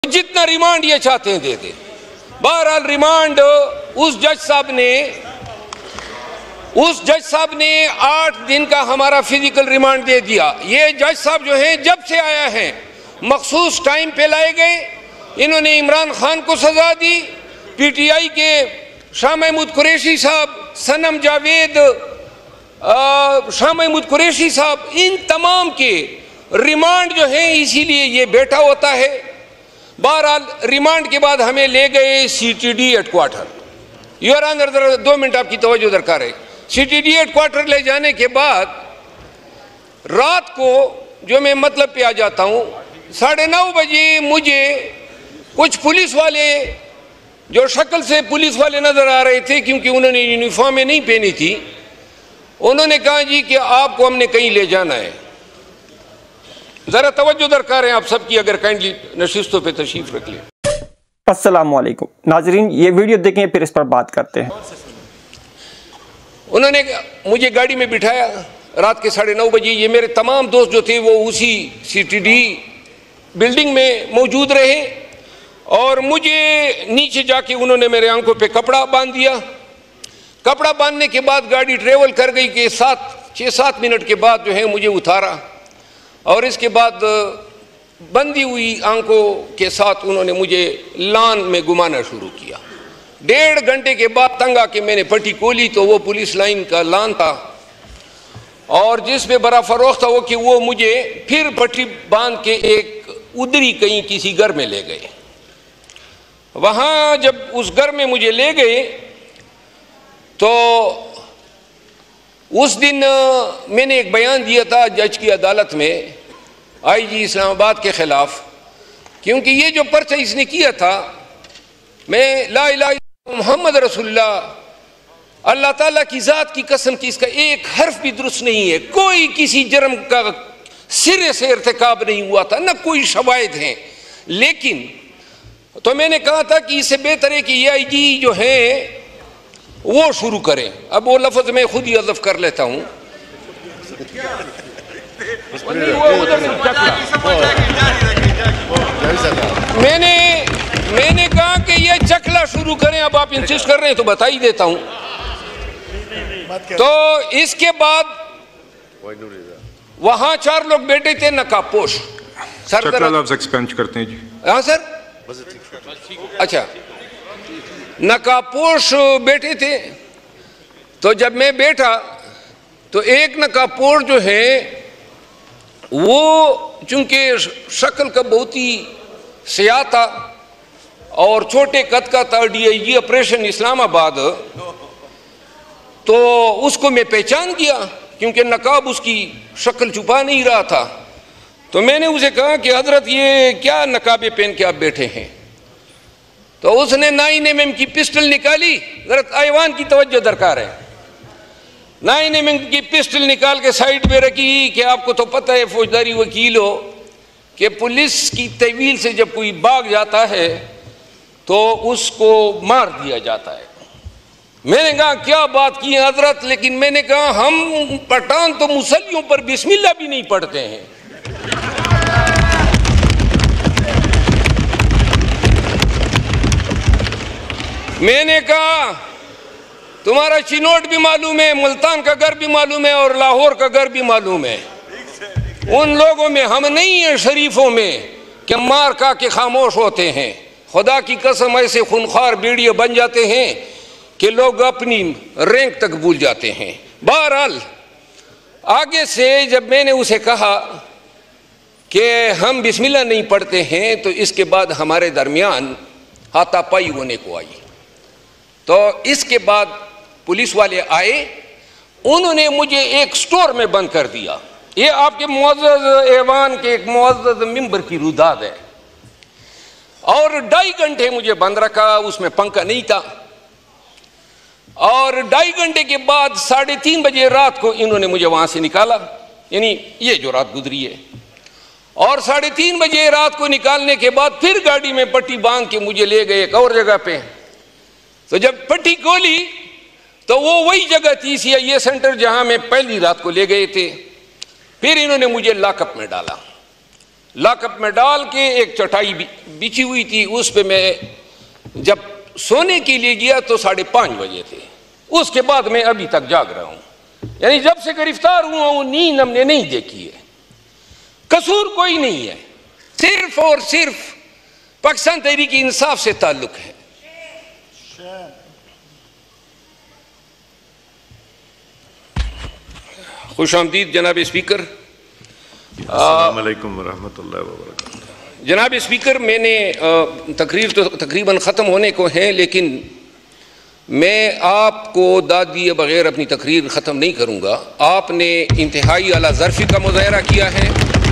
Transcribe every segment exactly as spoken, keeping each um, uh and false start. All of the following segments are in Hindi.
जितना रिमांड ये चाहते हैं दे दे। बहरहाल रिमांड उस जज साहब ने उस जज साहब ने आठ दिन का हमारा फिजिकल रिमांड दे दिया। ये जज साहब जो हैं जब से आया है मखसूस टाइम पे लाए गए। इन्होंने इमरान खान को सजा दी, पीटीआई के शाह महमूद कुरैशी साहब, सनम जावेद, शाह महमूद कुरैशी साहब, इन तमाम के रिमांड जो है इसीलिए ये बैठा होता है। बहरहाल रिमांड के बाद हमें ले गए सीटीडी हेडक्वार्टर। योर ऑनर दो मिनट आपकी तवज्जो दरकार है। सीटीडी हेडक्वार्टर ले जाने के बाद रात को जो मैं मतलब पे आ जाता हूँ, साढ़े नौ बजे मुझे कुछ पुलिस वाले जो शक्ल से पुलिस वाले नजर आ रहे थे, क्योंकि उन्होंने यूनिफॉर्में नहीं पहनी थी, उन्होंने कहा जी कि आपको हमने कहीं ले जाना है। जरा तवज्जो दरकार है आप सबकी, अगर काइंडली नशिस्तों पे तशरीफ रख लें। अस्सलाम वालेकुम नाजरीन, ये वीडियो देखें फिर इस पर बात करते हैं। उन्होंने मुझे गाड़ी में बिठाया रात के साढ़े नौ बजे। ये मेरे तमाम दोस्त जो थे वो उसी सीटीडी बिल्डिंग में मौजूद रहे और मुझे नीचे जाके उन्होंने मेरे आंखों पे कपड़ा बांध दिया। कपड़ा बांधने के बाद गाड़ी ट्रेवल कर गई कि सात छः सात मिनट के बाद जो है मुझे उतारा और इसके बाद बंदी हुई आंखों के साथ उन्होंने मुझे लान में घुमाना शुरू किया। डेढ़ घंटे के बाद तंग आके मैंने पट्टी खोली तो वो पुलिस लाइन का लान था और जिसमें बड़ा फरोख था वो कि वो मुझे फिर पट्टी बांध के एक उधरी कहीं किसी घर में ले गए। वहाँ जब उस घर में मुझे ले गए तो उस दिन मैंने एक बयान दिया था जज की अदालत में आईजी इस्लामाबाद के ख़िलाफ़, क्योंकि ये जो पर्चा इसने किया था, मैं ला इलाहा इल्लल्लाह मुहम्मद रसूलुल्लाह अल्लाह ताला की ज़ात की कसम की इसका एक हर्फ भी दुरुस्त नहीं है। कोई किसी जुर्म का सिरे से इर्तिकाब नहीं हुआ था, न कोई शवाहिद हैं। लेकिन तो मैंने कहा था कि इससे बेहतर है कि ये आईजी जो है वो शुरू करें। अब वो लफ्ज मैं खुद ही अज़फ कर लेता हूँ। मैंने मैंने कहा कि ये चकला शुरू करें। अब आप इंसिस्ट कर रहे हैं तो बता ही देता हूँ। तो इसके बाद वहाँ चार लोग बैठे थे नकाबपोश। सर चकला लफ्ज एक्सपेंड करते हैं जी। हाँ सर, अच्छा, नकाबपोश बैठे थे। तो जब मैं बैठा तो एक नकाबपोश जो है वो चूंकि शक्ल का बहुत ही सियाह था और छोटे कद का था, डीआईजी ऑपरेशन इस्लामाबाद, तो उसको मैं पहचान गया क्योंकि नकाब उसकी शक्ल छुपा नहीं रहा था। तो मैंने उसे कहा कि हजरत ये क्या नकाबे पहन के आप बैठे हैं? तो उसने नाइन एम एम की पिस्टल निकाली। जरा ऐवान की तवज्जो दरकार है। नाइन एम एम की पिस्टल निकाल के साइड पे रखी कि आपको तो पता है फौजदारी वकील हो कि पुलिस की तवील से जब कोई भाग जाता है तो उसको मार दिया जाता है। मैंने कहा क्या बात की है हजरत, लेकिन मैंने कहा हम पठान तो मुसल्लियों पर बिस्मिल्लाह भी नहीं पढ़ते हैं। मैंने कहा तुम्हारा चिनोट भी मालूम है, मुल्तान का घर भी मालूम है और लाहौर का घर भी मालूम है। उन लोगों में हम नहीं हैं शरीफों में कि मार का के खामोश होते हैं। खुदा की कसम ऐसे खूनख्वार बीड़िए बन जाते हैं कि लोग अपनी रैंक तक भूल जाते हैं। बहरहाल आगे से जब मैंने उसे कहा कि हम बिस्मिल्लाह नहीं पढ़ते हैं तो इसके बाद हमारे दरमियान हाथापाई होने को आई। तो इसके बाद पुलिस वाले आए, उन्होंने मुझे एक स्टोर में बंद कर दिया। ये आपके मुअज़्ज़ज़ ऐवान के एक मुअज़्ज़ज़ मिंबर की रुदाद है और ढाई घंटे मुझे बंद रखा। उसमें पंखा नहीं था और ढाई घंटे के बाद साढ़े तीन बजे रात को इन्होंने मुझे वहां से निकाला, यानी ये जो रात गुजरी है। और साढ़े तीन बजे रात को निकालने के बाद फिर गाड़ी में पट्टी बांध के मुझे ले गए एक और जगह पे। तो जब पट्टी खोली तो वो वही जगह थी सीआईए सेंटर जहां मैं पहली रात को ले गए थे। फिर इन्होंने मुझे लॉकअप में डाला। लॉकअप में डाल के एक चटाई बिछी हुई थी, उस पे मैं जब सोने के लिए गया तो साढ़े पाँच बजे थे। उसके बाद मैं अभी तक जाग रहा हूँ, यानी जब से गिरफ्तार हुआ हूँ नींद हमने नहीं देखी है। कसूर कोई नहीं है, सिर्फ और सिर्फ पाकिस्तान तहरीक इंसाफ से ताल्लुक है। खुश आमदीद जनाब स्पीकर। अस्सलाम वालेकुम वरहमतुल्लाहि वबरकातुहू। जनाब स्पीकर, मैंने तकरीर तो तकरीबन ख़त्म होने को है, लेकिन मैं आपको दाद दिए बगैर अपनी तकरीर ख़त्म नहीं करूँगा। आपने इंतहाई आला ज़र्फ़ी का मुज़ाहरा किया है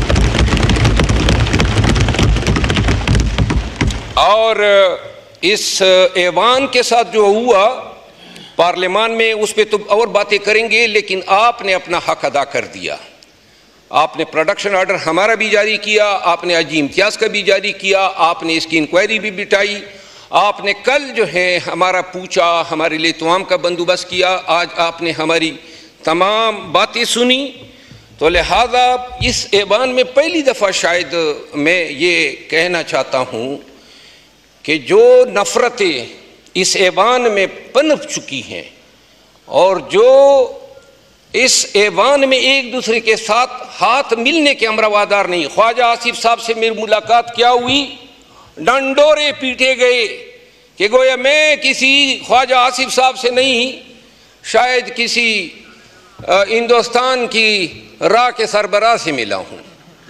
और इस ऐवान के साथ जो हुआ पार्लियामान में, उस पर तो और बातें करेंगे, लेकिन आपने अपना हक अदा कर दिया। आपने प्रोडक्शन ऑर्डर हमारा भी जारी किया, आपने अजी इम्तियाज़ का भी जारी किया, आपने इसकी इंक्वायरी भी बिठाई, आपने कल जो है हमारा पूछा, हमारे लिए तमाम का बंदोबस्त किया, आज आपने हमारी तमाम बातें सुनी। तो लिहाजा इस ऐवान में पहली दफ़ा शायद मैं ये कहना चाहता हूँ कि जो नफ़रतें इस ऐवान में पनप चुकी हैं और जो इस ऐवान में एक दूसरे के साथ हाथ मिलने के अमरवादार नहीं। ख्वाजा आसिफ साहब से मेरी मुलाकात क्या हुई, डंडोरे पीटे गए कि गोया मैं किसी ख्वाजा आसिफ साहब से नहीं, शायद किसी हिंदुस्तान की राह के सरबराह से मिला हूँ।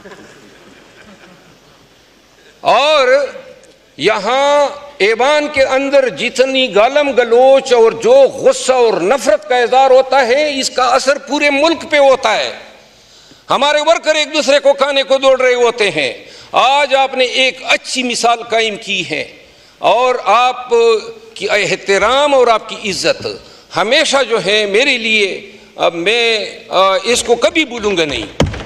और यहाँ ऐवान के अंदर जितनी गालम गलोच और जो गुस्सा और नफरत का इज़हार होता है, इसका असर पूरे मुल्क पे होता है। हमारे वर्कर एक दूसरे को खाने को दौड़ रहे होते हैं। आज आपने एक अच्छी मिसाल कायम की है और आप की एहतराम और आपकी इज्जत हमेशा जो है मेरे लिए, अब मैं इसको कभी भूलूंगा नहीं।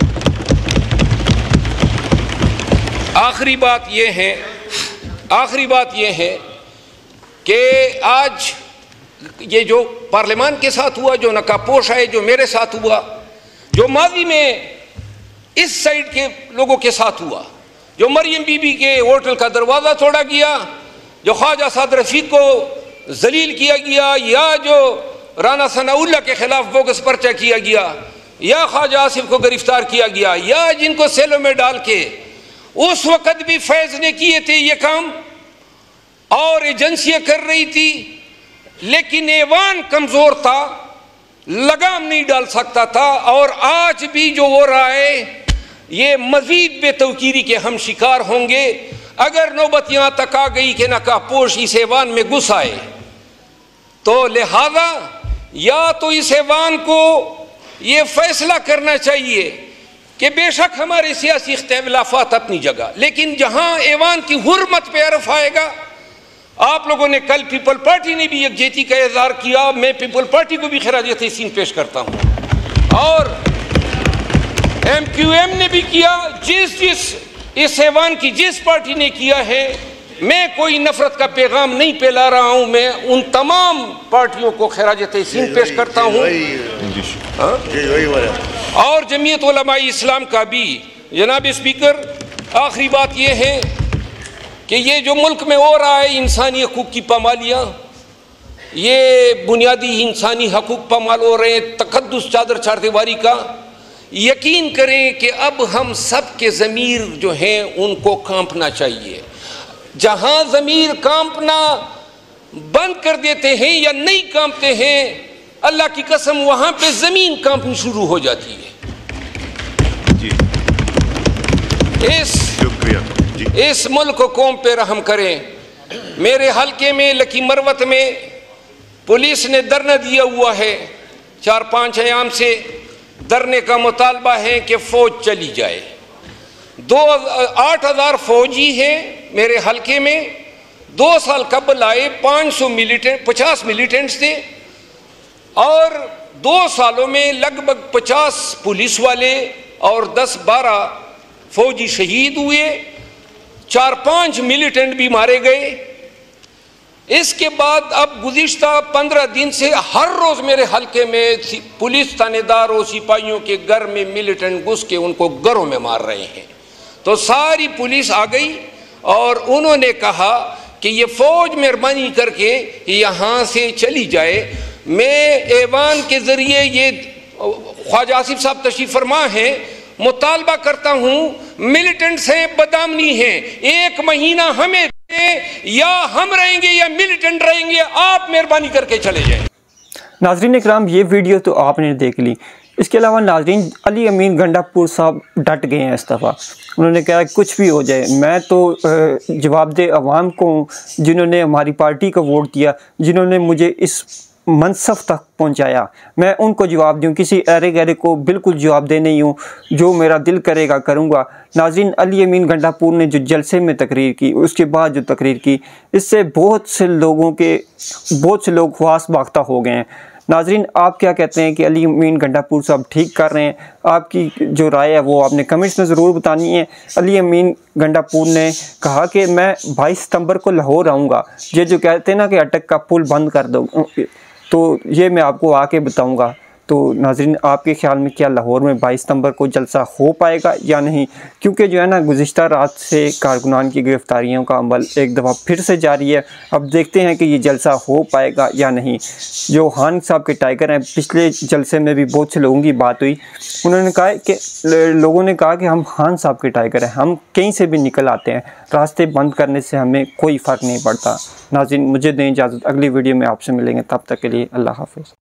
आखिरी बात यह है आखिरी बात यह है कि आज ये जो पार्लियामान के साथ हुआ, जो नकाबपोश है, जो मेरे साथ हुआ, जो माजी में इस साइड के लोगों के साथ हुआ, जो मरियम बीबी के होटल का दरवाज़ा तोड़ा गया, जो ख्वाजा साद रफीक को जलील किया गया, या जो राना सनाउल्लाह के खिलाफ बोगस पर्चा किया गया, या ख्वाजा आसिफ को गिरफ्तार किया गया, या जिनको सेलों में डाल के उस वक़्त भी फैज़ ने किए थे ये काम और एजेंसियां कर रही थी, लेकिन ऐवान कमज़ोर था, लगाम नहीं डाल सकता था। और आज भी जो हो रहा है ये मज़ीद बेतौकीरी के हम शिकार होंगे अगर नौबत यहाँ तक आ गई कि नकाबपोश इस ऐवान में घुस आए। तो लिहाजा या तो इस ऐवान को ये फैसला करना चाहिए कि बेशक हमारे सियासी इख्तिलाफात अपनी जगह, लेकिन जहाँ ऐवान की हुर्मत पे अर्फ आएगा। आप लोगों ने कल पीपल पार्टी ने भी यकजहती का इज़हार किया, मैं पीपल पार्टी को भी खिराज तहसीन पेश करता हूँ और एम क्यू एम ने भी किया। जिस जिस इस ऐवान की जिस पार्टी ने किया है, मैं कोई नफरत का पैगाम नहीं फैला रहा हूँ, मैं उन तमाम पार्टियों को खिराज तहसीन पेश करता हूँ और जमीयत उलमा इस्लाम का भी। जनाब स्पीकर, आखिरी बात यह है कि ये जो मुल्क में हो रहा है इंसानी हकूक़ की पामालियाँ, ये बुनियादी इंसानी हकूक़ पामाल हो रहे हैं, तकद्दुस चादर चारदीवारी का, यकीन करें कि अब हम सब के ज़मीर जो हैं उनको कांपना चाहिए। जहाँ ज़मीर कांपना बंद कर देते हैं या नहीं कांपते हैं, अल्लाह की कसम वहाँ पे ज़मीन कांपनी शुरू हो जाती है। जी। इस इस मुल्क को कौम पे रहम करें। मेरे हलके में लकी मरवत में पुलिस ने धरना दिया हुआ है, चार पाँच अयाम से धरने का मुतालबा है कि फ़ौज चली जाए। दो आठ हज़ार फौजी हैं मेरे हलके में। दो साल कबल आए पाँच सौ मिलिटेंट पचास मिलिटेंट्स थे और दो सालों में लगभग पचास पुलिस वाले और दस बारह फौजी शहीद हुए, चार पांच मिलिटेंट भी मारे गए। इसके बाद अब गुज़िश्ता पंद्रह दिन से हर रोज़ मेरे हलके में पुलिस थानेदार और सिपाहियों के घर में मिलिटेंट घुस के उनको घरों में मार रहे हैं। तो सारी पुलिस आ गई और उन्होंने कहा कि ये फ़ौज मेहरबानी करके यहाँ से चली जाए। मैं ऐवान के ज़रिए, ये ख्वाजा आसिफ साहब तशरीफ़ फरमा हैं, मुतालबा करता हूँ, मिलिटेंट्स हैं, बदामनी हैं, एक महीना हमें दें, या हम रहेंगे या मिलिटेंट रहेंगे, आप मेहरबानी करके चले जाएं। नाज़रीन इकराम, ये वीडियो तो आपने देख ली। इसके अलावा नाज़रीन अली अमीन गंडापुर साहब डट गए हैं इस दफ़ा। उन्होंने कहा कुछ भी हो जाए, मैं तो जवाबदेह अवाम को, जिन्होंने हमारी पार्टी को वोट दिया, जिन्होंने मुझे इस मनसब तक पहुंचाया, मैं उनको जवाब दूं, किसी अरे गहरे को बिल्कुल जवाबदेह नहीं हूं, जो मेरा दिल करेगा करूंगा। नाज़रीन अली अमीन गंडापुर ने जो जलसे में तकरीर की, उसके बाद जो तकरीर की, इससे बहुत से लोगों के बहुत से लोग ख्वास बाख्ता हो गए हैं। नाज़रीन आप क्या कहते हैं कि अली अमीन गंडापुर साहब ठीक कर रहे हैं? आपकी जो राय है वो आपने कमेंट्स में ज़रूर बतानी है। अली अमीन गंडापुर ने कहा कि मैं बाईस सितंबर को लाहौर आऊँगा। ये जो कहते हैं ना कि अटक का पुल बंद कर दो, तो ये मैं आपको आके बताऊंगा। तो नाज़रीन आपके ख्याल में क्या लाहौर में बाईस सितंबर को जलसा हो पाएगा या नहीं? क्योंकि जो है ना गुज़िश्ता रात से कारकुनान की गिरफ्तारियों का अमल एक दफ़ा फिर से जारी है। अब देखते हैं कि ये जलसा हो पाएगा या नहीं। जो खान साहब के टाइगर हैं, पिछले जलसे में भी बहुत से लोगों की बात हुई, उन्होंने कहा कि लोगों ने कहा कि हम खान साहब के टाइगर हैं, हम कहीं से भी निकल आते हैं, रास्ते बंद करने से हमें कोई फ़र्क नहीं पड़ता। नाज़रीन मुझे दें इजाज़त, अगली वीडियो में आपसे मिलेंगे, तब तक के लिए अल्लाह हाफ़िज़।